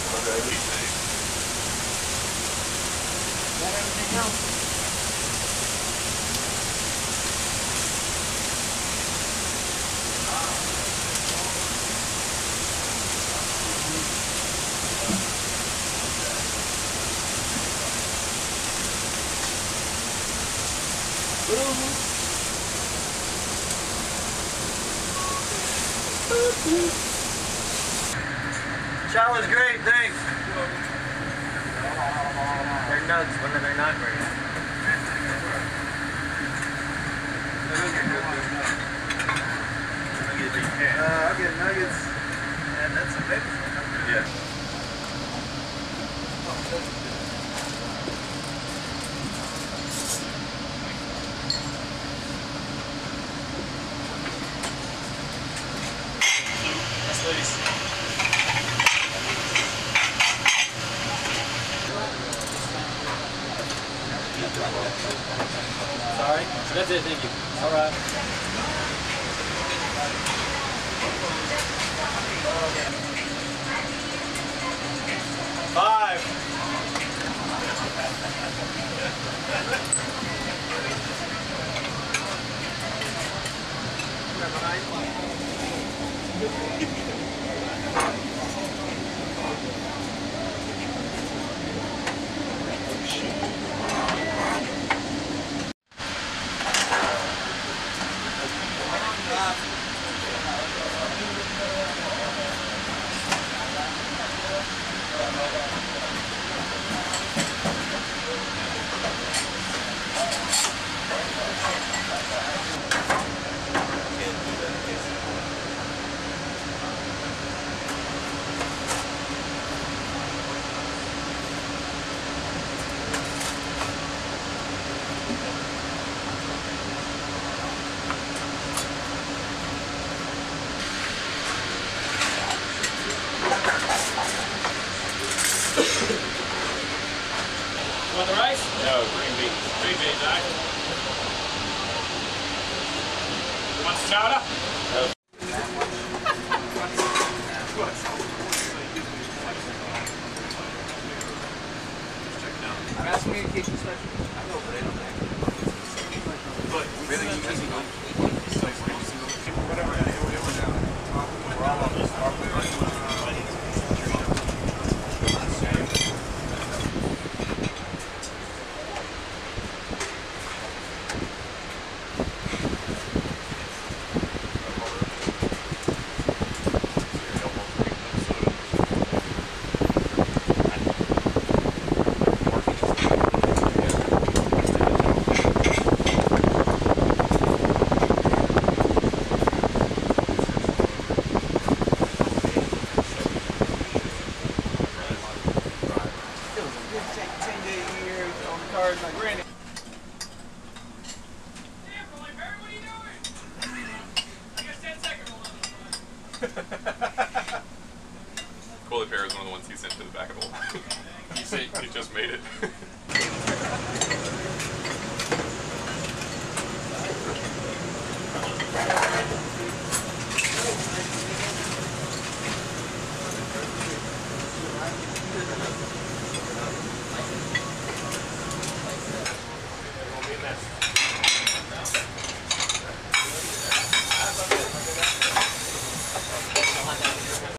Got everything else? Shot was great, thanks. They're nuts when they're not great. I'll get nuggets. And that's a big one. Yeah. Sorry? That's it, thank you. Alright. Five. Want the rice? No, green beans. Green beans, all right? Want some chowder? No. I'm asking communication special. I know, but they don't have it. But really, you just know. Whatever. We're all on this. Coily Pear is one of the ones he sent to the back of the line. He just made it.